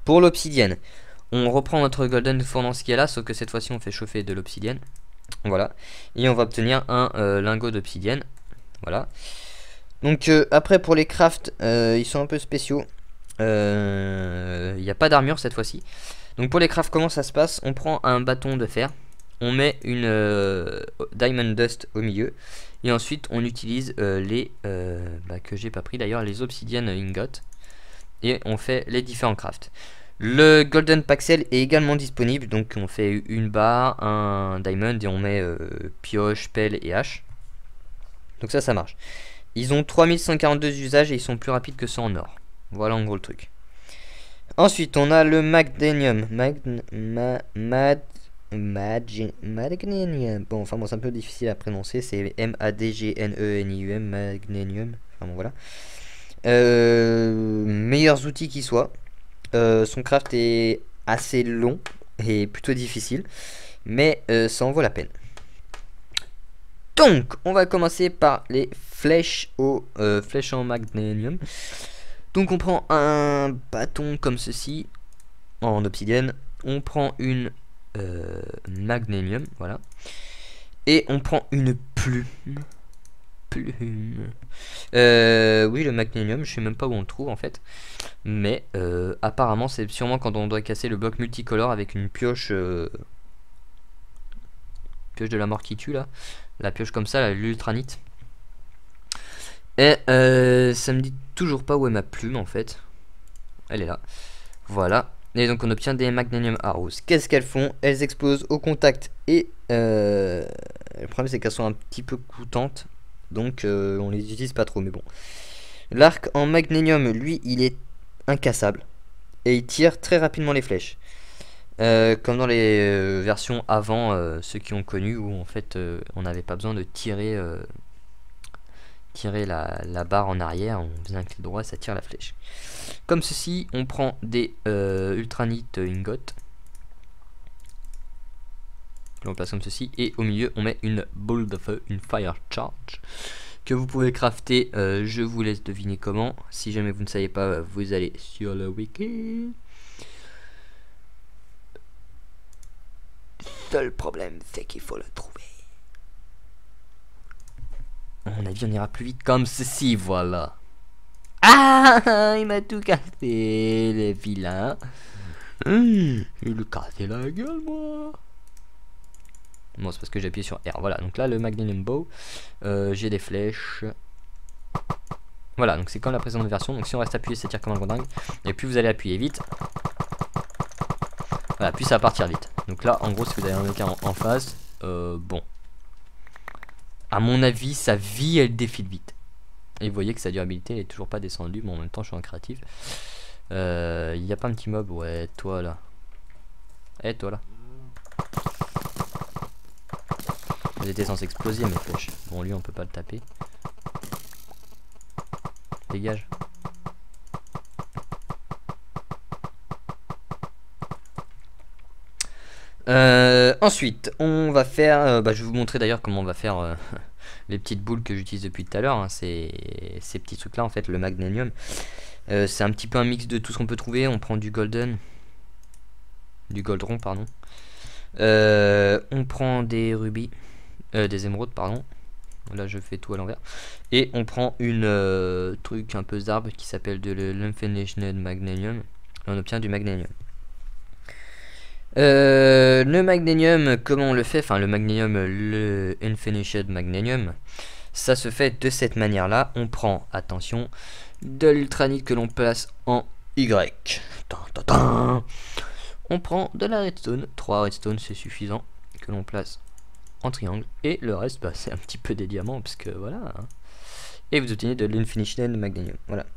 Pour l'obsidienne, on reprend notre golden fondant ce qu'il y a là, sauf que cette fois-ci on fait chauffer de l'obsidienne. Voilà. Et on va obtenir un lingot d'obsidienne. Voilà. Donc après pour les crafts, ils sont un peu spéciaux. Il n'y a pas d'armure cette fois-ci. Donc pour les crafts, comment ça se passe? On prend un bâton de fer. On met une diamond dust au milieu. Et ensuite on utilise les que j'ai pas pris d'ailleurs, les obsidian ingots. Et on fait les différents crafts. Le golden paxel est également disponible. Donc on fait une barre, un diamond et on met pioche, pelle et hache. Donc ça marche. Ils ont 3142 usages et ils sont plus rapides que ceux en or. Voilà en gros le truc. Ensuite on a le magnesium. Magnesium. Bon, enfin bon, c'est un peu difficile à prononcer. C'est M-A-D-G-N-E-N-I-U-M. Magnesium. Enfin bon, voilà. Meilleurs outils qui soient. Son craft est assez long et plutôt difficile. Mais ça en vaut la peine. Donc, on va commencer par les flèches flèches en magnesium. Donc, on prend un bâton comme ceci en obsidienne. On prend une magnesium, voilà. Et on prend une plume. Oui, le magnesium, je sais même pas où on le trouve en fait. Mais apparemment, c'est sûrement quand on doit casser le bloc multicolore avec une pioche. Pioche de la mort qui tue là. La pioche comme ça, l'ultranite. Et ça me dit toujours pas où est ma plume en fait. Elle est là. Voilà. Et donc on obtient des magnesium arrows. Qu'est-ce qu'elles font? Elles explosent au contact. Et le problème c'est qu'elles sont un petit peu coûtantes. Donc on les utilise pas trop. Mais bon. L'arc en magnesium, lui, il est incassable. Et il tire très rapidement les flèches. Comme dans les versions avant, ceux qui ont connu, où en fait on n'avait pas besoin de tirer la barre en arrière, on faisait un clic droit, ça tire la flèche. Comme ceci, on prend des ultranite ingots. On place comme ceci, et au milieu on met une boule de feu, une fire charge, que vous pouvez crafter, je vous laisse deviner comment. Si jamais vous ne savez pas, vous allez sur le wiki. Seul problème, c'est qu'il faut le trouver. À mon avis, on ira plus vite comme ceci, voilà. Ah, il m'a tout cassé, les vilains. Il a cassé la gueule, moi. Bon, c'est parce que j'ai appuyé sur R. Voilà, donc là, le magnesium bow. J'ai des flèches. Voilà, donc c'est comme la précédente version. Donc si on reste appuyé, ça tire comme un gros dingue. Et puis vous allez appuyer vite. Voilà, puis ça va partir vite. Donc là, en gros, si vous avez un mec en face, bon. À mon avis, sa vie, elle défile vite. Et vous voyez que sa durabilité, elle est toujours pas descendue. Mais en même temps, je suis en créatif. Il n'y a pas un petit mob? Ouais, toi là. Eh, toi là. Vous étiez censé exploser mes flèches. Bon, lui, on peut pas le taper. Dégage. Ensuite, on va faire. Je vais vous montrer d'ailleurs comment on va faire les petites boules que j'utilise depuis tout à l'heure. Hein, ces petits trucs là, en fait, le magnesium. C'est un petit peu un mix de tout ce qu'on peut trouver. On prend du golden. Du goldron, pardon. On prend des rubis. Des émeraudes, pardon. Là, je fais tout à l'envers. Et on prend une truc un peu zarbe qui s'appelle de l'Infinite Magnesium. Là, on obtient du magnesium. Le magnesium, comment on le fait? Enfin, le magnesium, le Infinite Magnesium, ça se fait de cette manière-là. On prend, attention, de l'ultranite que l'on place en Y. On prend de la redstone, 3 redstone c'est suffisant, que l'on place en triangle. Et le reste, c'est un petit peu des diamants, parce que voilà. Hein. Et vous obtenez de l'Infinite Magnesium. Voilà.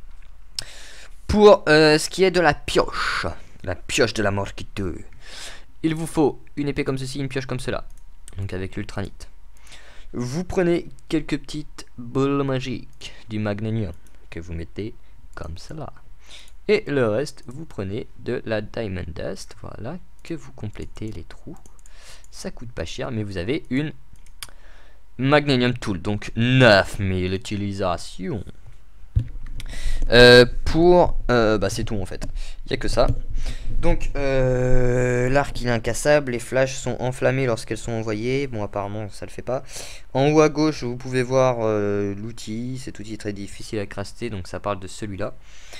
Pour ce qui est de la pioche de la mort qui tue, il vous faut une épée comme ceci, une pioche comme cela, donc avec l'ultranite. Vous prenez quelques petites boules magiques du magnesium que vous mettez comme cela, et le reste vous prenez de la diamond dust, voilà, que vous complétez les trous. Ça coûte pas cher, mais vous avez une magnesium tool, donc 9000 utilisations. Bah c'est tout en fait. Il n'y a que ça. Donc l'arc il est incassable, les flashs sont enflammées lorsqu'elles sont envoyées. Bon apparemment ça le fait pas. En haut à gauche vous pouvez voir l'outil. Cet outil est très difficile à crafter, donc ça parle de celui-là.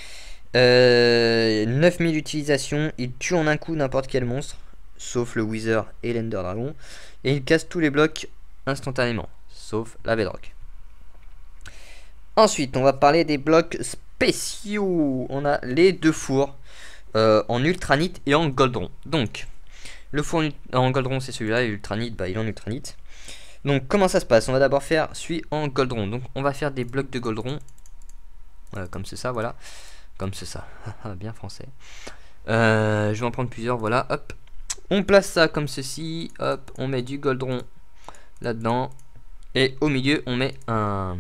9000 utilisations, il tue en un coup n'importe quel monstre, sauf le Wither et l'Ender Dragon. Et il casse tous les blocs instantanément, sauf la Bedrock. Ensuite on va parler des blocs spéciaux. On a les deux fours. En ultranite et en goldron. Donc, le four en goldron c'est celui-là, et ultranite, bah il est en ultranite. Donc, comment ça se passe? On va d'abord faire celui en goldron. Donc, on va faire des blocs de goldron. Comme c'est ça, voilà. Comme c'est ça. Bien français. Je vais en prendre plusieurs, voilà. Hop. On place ça comme ceci. Hop. On met du goldron là-dedans. Et au milieu, on met un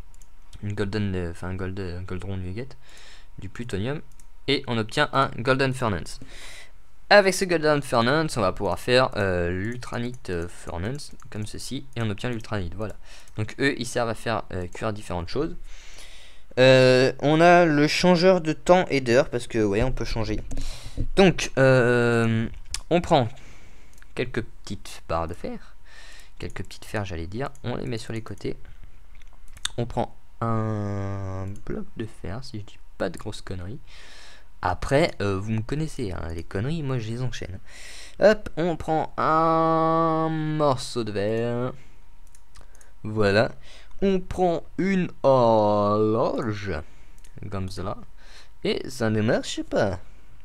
goldron nugget. Du plutonium. Et on obtient un golden furnace. Avec ce golden furnace, on va pouvoir faire l'ultranite furnace comme ceci, et on obtient l'ultranite. Voilà. Donc eux, ils servent à faire cuire différentes choses. On a le changeur de temps et d'heure parce que ouais, on peut changer. Donc on prend quelques petites barres de fer, quelques petites fers, j'allais dire. On les met sur les côtés. On prend un bloc de fer, si je dis pas de grosses conneries. Après, vous me connaissez, hein, les conneries, moi je les enchaîne. Hop, on prend un morceau de verre. Voilà. On prend une horloge. Comme cela. Et ça ne marche pas.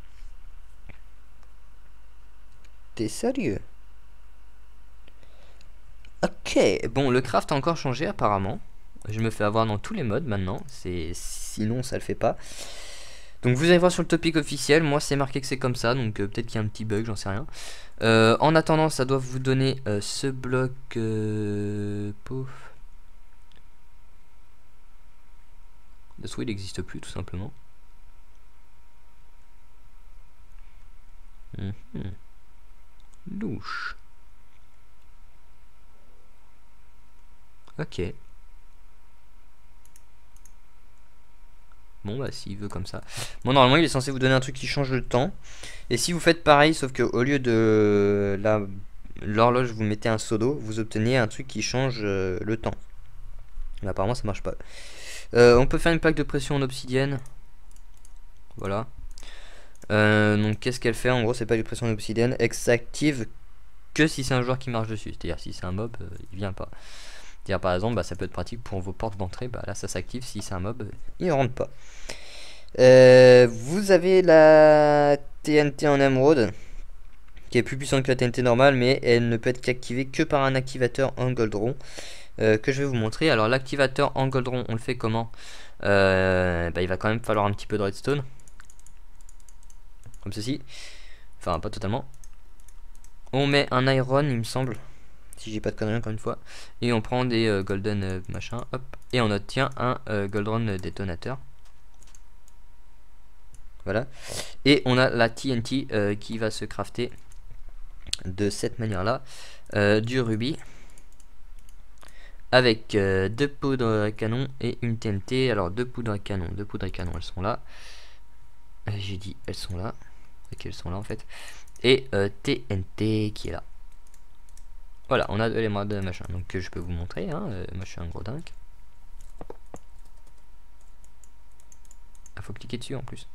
T'es sérieux? Ok, bon, le craft a encore changé apparemment. Je me fais avoir dans tous les modes maintenant. Sinon, ça le fait pas. Donc vous allez voir sur le topic officiel, moi c'est marqué que c'est comme ça, donc peut-être qu'il y a un petit bug, j'en sais rien. En attendant, ça doit vous donner ce bloc... pouf. Le souhait il n'existe plus tout simplement. Louche. Ok. Bon bah s'il veut comme ça. Bon normalement il est censé vous donner un truc qui change le temps. Et si vous faites pareil, sauf que au lieu de l'horloge vous mettez un seau d'eau, vous obtenez un truc qui change le temps. Mais apparemment ça marche pas. On peut faire une plaque de pression en obsidienne. Voilà. Donc qu'est-ce qu'elle fait? En gros c'est pas une pression en obsidienne. Elle s'active que si c'est un joueur qui marche dessus. C'est-à-dire si c'est un mob, il vient pas. C'est-à-dire par exemple, bah, ça peut être pratique pour vos portes d'entrée. Bah, là ça s'active, si c'est un mob, il ne rentre pas. Vous avez la TNT en émeraude qui est plus puissante que la TNT normale, mais elle ne peut être qu'activée que par un activateur en goldron que je vais vous montrer. Alors l'activateur en goldron, on le fait comment? Bah, il va quand même falloir un petit peu de redstone, comme ceci. Enfin pas totalement. On met un iron il me semble, si j'ai pas de conneries encore une fois, et on prend des golden machin, hop, et on obtient un golden détonateur. Voilà. Et on a la TNT qui va se crafter de cette manière là, du rubis avec 2 poudres à canon et une TNT. Alors 2 poudres à canon, elles sont là. J'ai dit elles sont là. Ok, elles sont là en fait. Et TNT qui est là. Voilà, on a les modes de machin. Donc je peux vous montrer, hein. Moi je suis un gros dingue. Il faut cliquer dessus en plus.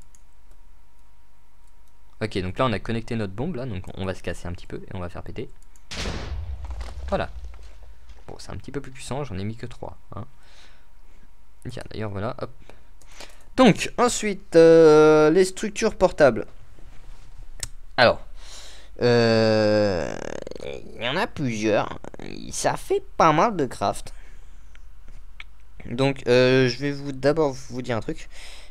Ok, donc là on a connecté notre bombe là, donc on va se casser un petit peu et on va faire péter. Voilà. Bon, c'est un petit peu plus puissant, j'en ai mis que 3. Hein. Tiens, d'ailleurs, voilà, hop. Donc, ensuite, les structures portables. Alors, il y en a plusieurs. Ça fait pas mal de craft. Donc, je vais d'abord vous dire un truc.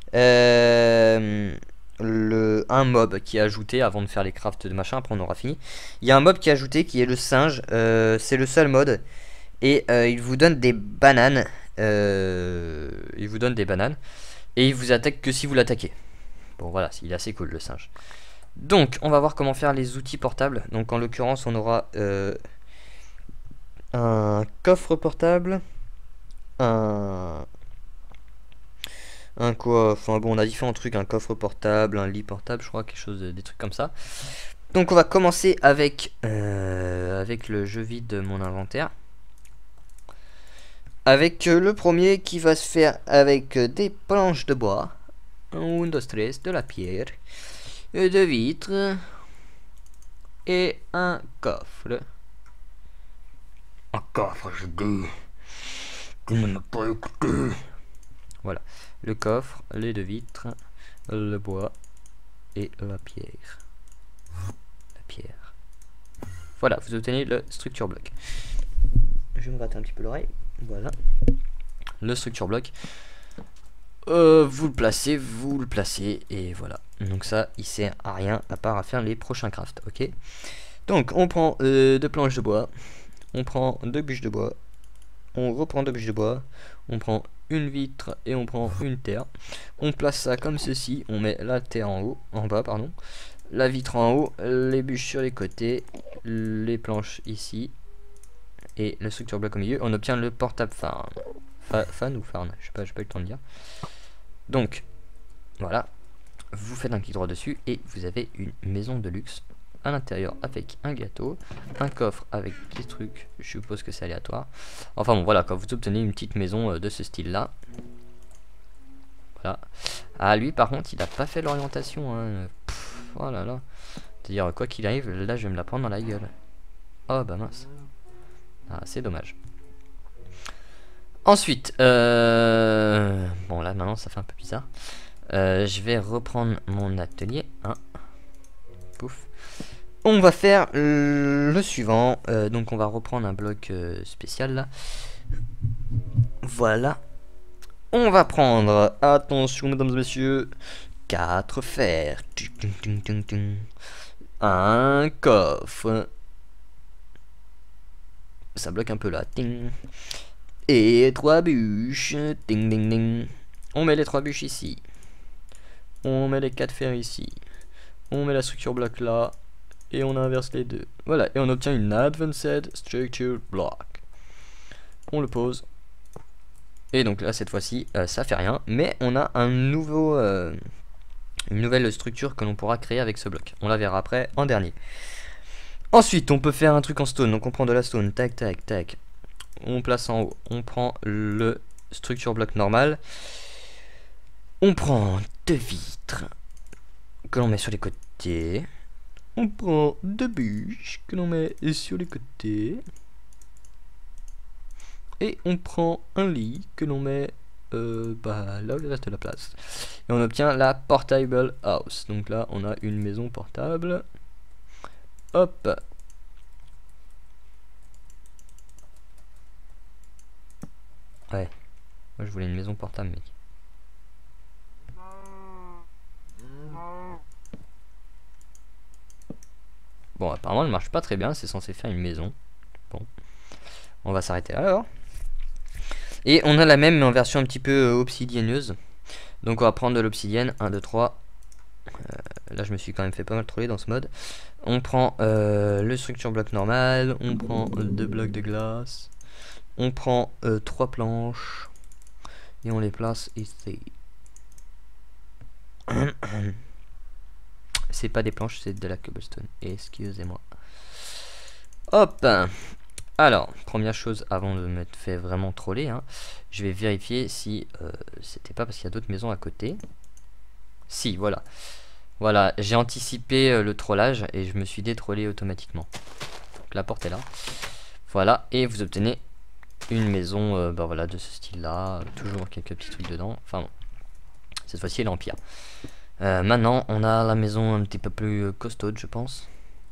Un mob qui est ajouté avant de faire les crafts de machin, après on aura fini. Il y a un mob qui est ajouté qui est le singe. C'est le seul mode. Et il vous donne des bananes. Et il vous attaque que si vous l'attaquez. Bon voilà, il est assez cool le singe. Donc on va voir comment faire les outils portables. Donc en l'occurrence on aura un coffre portable, un un coffre, enfin bon, on a différents trucs, un coffre portable, un lit portable, je crois, quelque chose, des trucs comme ça. Donc on va commencer avec le jeu vide de mon inventaire. Avec le premier qui va se faire avec des planches de bois, un de stress, de la pierre, de vitres et un coffre. Un coffre, je dis. Tu ne m'as pas écouté. Voilà, le coffre, les deux vitres, le bois et la pierre. La pierre. Voilà, vous obtenez le structure block. Je vais me gratter un petit peu l'oreille. Voilà. Le structure block. Vous le placez et voilà. Donc ça, il sert à rien à part à faire les prochains crafts, ok. Donc on prend deux planches de bois, on prend deux bûches de bois, on reprend deux bûches de bois, on prend une vitre et on prend une terre. On place ça comme ceci, on met la terre en bas, pardon, la vitre en haut, les bûches sur les côtés, les planches ici et le structure block au milieu. On obtient le portable farm. Fan ou farm, je sais pas eu le temps de dire. Donc voilà, vous faites un clic droit dessus et vous avez une maison de luxe à l'intérieur avec un gâteau, un coffre avec des trucs, je suppose que c'est aléatoire. Enfin bon voilà, quand vous obtenez une petite maison de ce style là. Voilà. Ah lui par contre il a pas fait l'orientation hein. Oh là là. C'est-à-dire quoi qu'il arrive, là je vais me la prendre dans la gueule. Oh bah mince. Ah c'est dommage. Ensuite, bon là maintenant ça fait un peu bizarre. Je vais reprendre mon atelier. Hein. Pouf. On va faire le suivant. Donc on va reprendre un bloc spécial là. Voilà. On va prendre, attention mesdames et messieurs, 4 fers. Un coffre. Ça bloque un peu là. Et 3 bûches. Ding ding ding. On met les 3 bûches ici. On met les 4 fers ici. On met la structure bloc là. Et on inverse les deux. Voilà. Et on obtient une Advanced Structure Block. On le pose. Et donc là, cette fois-ci, ça fait rien. Mais on a un nouveau, une nouvelle structure que l'on pourra créer avec ce bloc. On la verra après en dernier. Ensuite, on peut faire un truc en stone. Donc on prend de la stone. Tac, tac, tac. On place en haut. On prend le structure bloc normal. On prend 2 vitres que l'on met sur les côtés. On prend 2 bûches que l'on met sur les côtés. Et on prend un lit que l'on met là où il reste de la place. Et on obtient la Portable House. Donc là, on a une maison portable. Hop. Ouais. Moi, je voulais une maison portable, mec. Bon, apparemment, elle marche pas très bien. C'est censé faire une maison. Bon. On va s'arrêter là, alors. Et on a la même, mais en version un petit peu obsidienneuse. Donc, on va prendre de l'obsidienne. 1, 2, 3. Là, je me suis quand même fait pas mal troller dans ce mode. On prend le structure bloc normal. On prend 2 blocs de glace. On prend 3 planches. Et on les place ici. C'est pas des planches, c'est de la cobblestone. Excusez-moi. Hop. Alors, première chose, avant de me faire vraiment troller, hein, je vais vérifier si c'était pas parce qu'il y a d'autres maisons à côté. Si, voilà. Voilà, j'ai anticipé le trollage et je me suis détrollé automatiquement. Donc, la porte est là. Voilà, et vous obtenez une maison bah voilà, de ce style-là. Toujours quelques petits trucs dedans. Enfin bon, cette fois-ci elle est en pierre. Maintenant, on a la maison un petit peu plus costaude, je pense.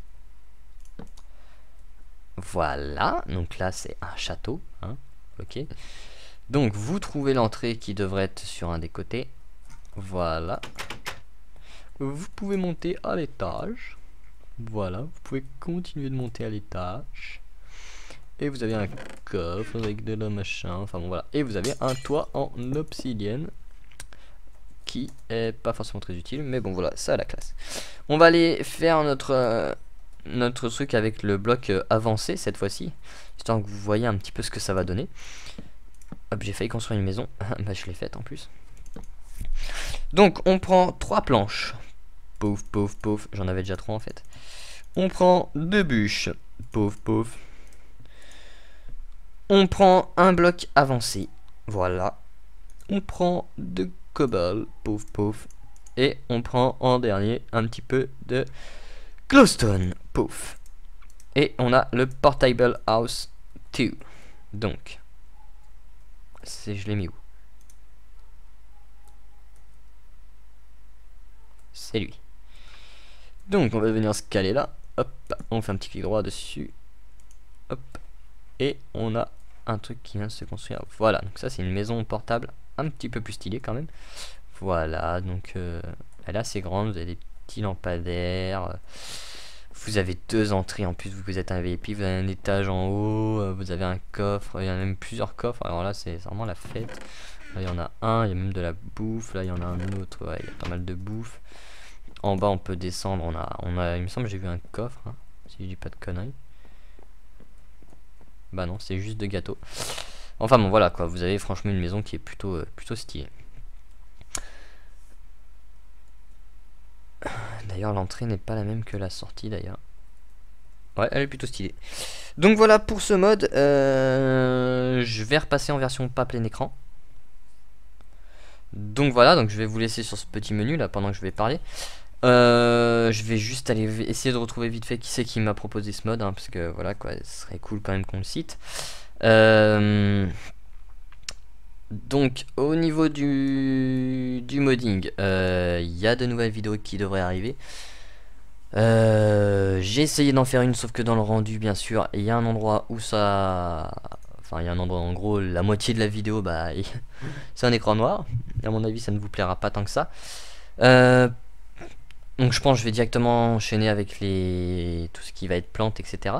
Voilà, donc là c'est un château, hein, ok. Donc vous trouvez l'entrée qui devrait être sur un des côtés. Voilà. Vous pouvez monter à l'étage. Voilà, vous pouvez continuer de monter à l'étage. Et vous avez un coffre avec de la machin, enfin bon voilà. Et vous avez un toit en obsidienne qui est pas forcément très utile, mais bon voilà, ça a la classe. On va aller faire notre truc avec le bloc avancé cette fois-ci, histoire que vous voyez un petit peu ce que ça va donner. Hop, j'ai failli construire une maison. Bah je l'ai faite en plus. Donc on prend 3 planches. Pouf, pouf, pouf. J'en avais déjà 3 en fait. On prend 2 bûches. Pouf, pouf. On prend un bloc avancé. Voilà. On prend 2 cobalt. Pouf, pouf. Et on prend en dernier un petit peu de glowstone. Pouf. Et on a le portable house 2. Donc. Je l'ai mis où? C'est lui. Donc on va venir se caler là. Hop. On fait un petit clic droit dessus. Hop. Et on a un truc qui vient de se construire. Voilà, donc ça c'est une maison portable un petit peu plus stylée quand même. Voilà, donc elle est assez grande, vous avez des petits lampadaires. Vous avez 2 entrées en plus, vous êtes un VIP, vous avez un étage en haut, vous avez un coffre, il y en a même plusieurs coffres. Alors là c'est vraiment la fête. Là il y en a un, il y a même de la bouffe, là il y en a un autre, ouais, il y a pas mal de bouffe. En bas on peut descendre, il me semble que j'ai vu un coffre, hein, si je dis pas de conneries. Bah non, c'est juste de gâteaux. Enfin bon, voilà quoi, vous avez franchement une maison qui est plutôt stylée. D'ailleurs, l'entrée n'est pas la même que la sortie d'ailleurs. Ouais, elle est plutôt stylée. Donc voilà pour ce mode. Je vais repasser en version pas plein écran. Donc voilà, donc je vais vous laisser sur ce petit menu là pendant que je vais parler. Je vais juste aller essayer de retrouver vite fait qui c'est qui m'a proposé ce mode, hein, parce que voilà quoi, ce serait cool quand même qu'on le cite. Donc au niveau du modding, il y a de nouvelles vidéos qui devraient arriver. J'ai essayé d'en faire une, sauf que dans le rendu bien sûr il y a un endroit où ça... Enfin il y a un endroit, en gros la moitié de la vidéo bah c'est un écran noir. À mon avis ça ne vous plaira pas tant que ça. Donc je pense que je vais directement enchaîner avec tout ce qui va être plantes, etc.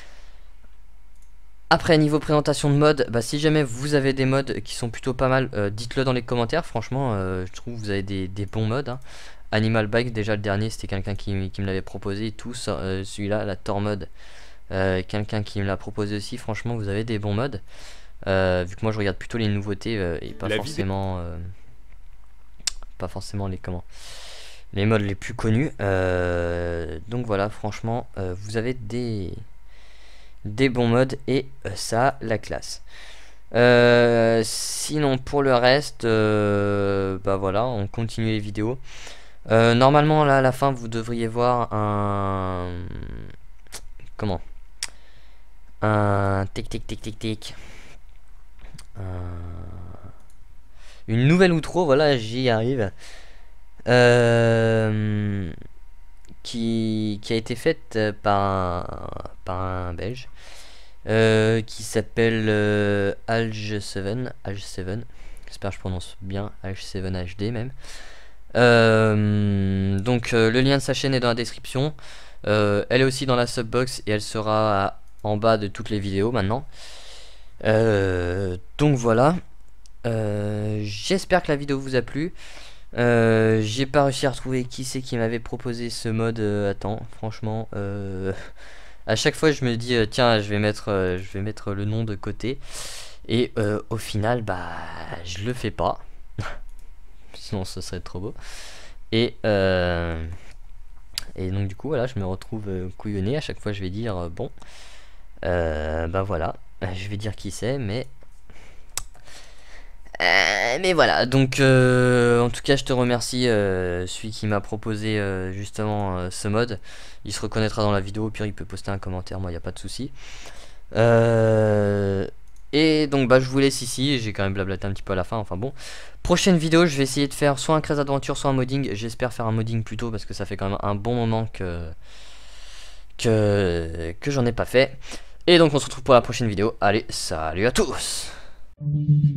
Après niveau présentation de mode, bah, si jamais vous avez des modes qui sont plutôt pas mal, dites-le dans les commentaires. Franchement je trouve que vous avez des bons modes, hein. Animal Bike, déjà le dernier c'était quelqu'un qui me l'avait proposé et tout. Celui-là, la Thor mode, quelqu'un qui me l'a proposé aussi. Franchement vous avez des bons modes, vu que moi je regarde plutôt les nouveautés et pas forcément les modes les plus connus. Donc voilà, franchement vous avez des bons modes et ça a la classe. Sinon pour le reste bah voilà, on continue les vidéos. Normalement là à la fin vous devriez voir un tic tic tic tic tic, une nouvelle outro, voilà j'y arrive, qui a été faite par un belge qui s'appelle Alge7, j'espère que je prononce bien, Alge7HD même. Donc le lien de sa chaîne est dans la description, elle est aussi dans la subbox et elle sera en bas de toutes les vidéos maintenant. Donc voilà, j'espère que la vidéo vous a plu. J'ai pas réussi à retrouver qui c'est qui m'avait proposé ce mode à temps. Franchement à chaque fois je me dis tiens je vais mettre le nom de côté et au final bah je le fais pas. Sinon ce serait trop beau. Et donc du coup voilà, je me retrouve couillonné. À chaque fois je vais dire bon bah voilà, je vais dire qui c'est, mais voilà. Donc en tout cas je te remercie, celui qui m'a proposé justement ce mode. Il se reconnaîtra dans la vidéo, au pire il peut poster un commentaire, moi il n'y a pas de souci. Et donc bah je vous laisse ici, j'ai quand même blablaté un petit peu à la fin, enfin bon. Prochaine vidéo je vais essayer de faire soit un Crazy Adventure soit un modding. J'espère faire un modding plus tôt parce que ça fait quand même un bon moment que j'en ai pas fait. Et donc on se retrouve pour la prochaine vidéo. Allez, salut à tous.